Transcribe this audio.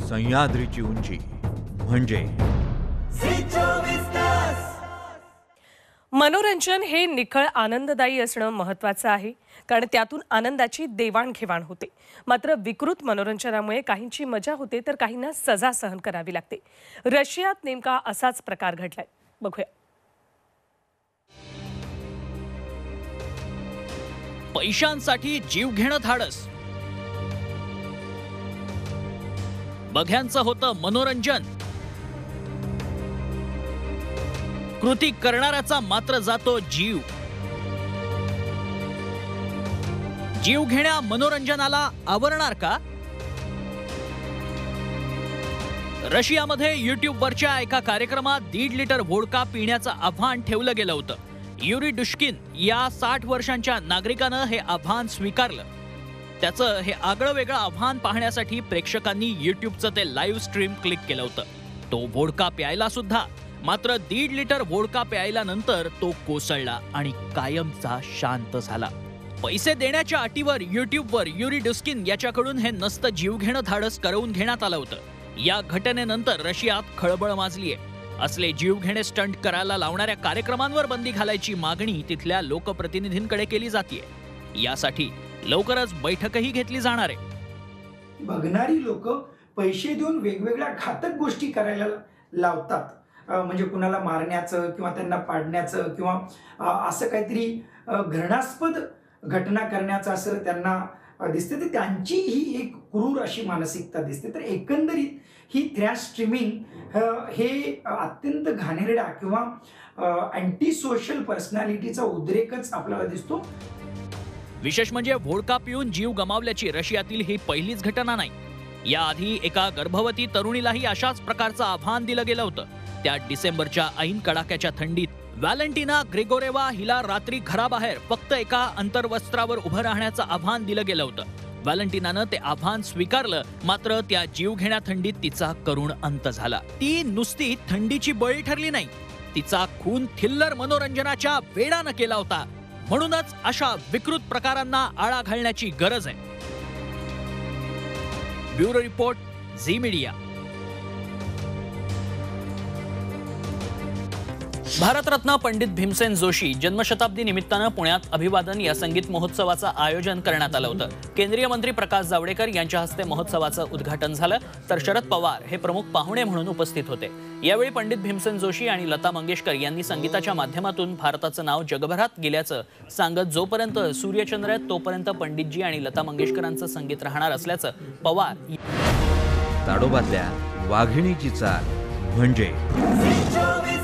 सह्याद्रीची उंची म्हणजे मनोरंजन हे निखळ आनंददायी असणं महत्त्वाचं आहे, कारण त्यातून आनंदाची देवाणघेवाण होते. मात्र विकृत मनोरंजनामुळे काहींची मजा होते तर काहींना सजा सहन करावी लागते. रशियात नेमका असाच प्रकार घडलाय, बघूया. पैशांसाठी जीव घेणं धाडस. बघ्यांचं होतं मनोरंजन. कृती करणाऱ्याचा मात्र जातो जीव. जीव घेण्या मनोरंजनाला आवरणार का? रशियामध्ये युट्यूबवरच्या एका कार्यक्रमात 1.5 लिटर व्होडका पिण्याचं आव्हान ठेवलं गेलं होतं. युरी डुश्किन या 60 वर्षांच्या नागरिकानं हे आव्हान स्वीकारलं. त्याचं हे आगळं वेगळं आव्हान पाहण्यासाठी प्रेक्षकांनी युट्यूबचं ते लाईव्ह स्ट्रीम क्लिक केलं होतं. तो व्होडका प्यायला सुद्धा. मात्र 1.5 लिटर व्होडका प्यायल्यानंतर तो कोसळला आणि कायमचा शांत झाला. पैसे देण्याच्या अटीवर युट्यूबवर युरी डुस्किन याच्याकडून हे नसतं जीव घेणं धाडस करवून घेण्यात आलं होतं. या घटनेनंतर रशियात खळबळ माजलीय. असले जीव घेणे स्टंट करायला लावणाऱ्या कार्यक्रमांवर बंदी घालायची मागणी तिथल्या लोकप्रतिनिधींकडे केली जाते. यासाठी लवकरच बैठकही घेतली जाणार आहे. बघणारी लोक पैसे देऊन वेगवेगळ्या घातक गोष्टी करायला लावतात. म्हणजे कुणाला मारण्याचं किंवा त्यांना पाडण्याचं किंवा असं काहीतरी घृणास्पद घटना करण्याचं असं त्यांना दिसते. तर त्यांची ही एक क्रूर अशी मानसिकता दिसते. तर एकंदरीत ही थ्रॅश स्ट्रीमिंग हे अत्यंत घाणेरडा किंवा अँटी सोशल पर्सनॅलिटीचा उद्रेकच आपल्याला दिसतो. विशेष म्हणजे व्होडका पिऊन जीव गमावल्याची रशियातील ही पहिलीच घटना नाही. याआधी एका गर्भवती तरुणीलाही अशाच प्रकारचं आव्हान दिलं गेलं होतं. त्या डिसेंबरच्या ऐन कडाक्याच्या थंडीत व्हॅलेंटिना ग्रिगोरेवा हिला रात्री घराबाहेर फक्त एका अंतर्वस्त्रावर उभं राहण्याचं आव्हान दिलं गेलं होतं. व्हॅलेंटिनानं ते आव्हान स्वीकारलं. मात्र त्या जीवघेण्या थंडीत तिचा करुण अंत झाला. ती नुसती थंडीची बळी ठरली नाही, तिचा खून थिल्लर मनोरंजनाच्या वेडानं केला होता. म्हणूनच अशा विकृत प्रकारांना आळा घालण्याची गरज आहे. Bureau report, Zee media. Bharat Ratna Pandit Bhimsen Joshi जन्मशताब्दी निमित्तानं पुण्यात अभिवादन या संगीत महोत्सवाचं आयोजन करण्यात आलं होतं. केंद्रीय मंत्री प्रकाश जावडेकर यांच्या हस्ते महोत्सवाचं उद्घाटन झालं, तर शरद पवार हे प्रमुख पाहुणे म्हणून उपस्थित होते. यावेळी पंडित भीमसेन जोशी आणि लता मंगेशकर यांनी संगीताच्या माध्यमातून भारताचं नाव जगभरात गेल्याचं सांगत जोपर्यंत सूर्यचंद्र आहेत तोपर्यंत पंडितजी आणि लता मंगेशकरांचं संगीत राहणार असल्याचं पवार. ताडोबातल्या वाघिणीची चाल म्हणजे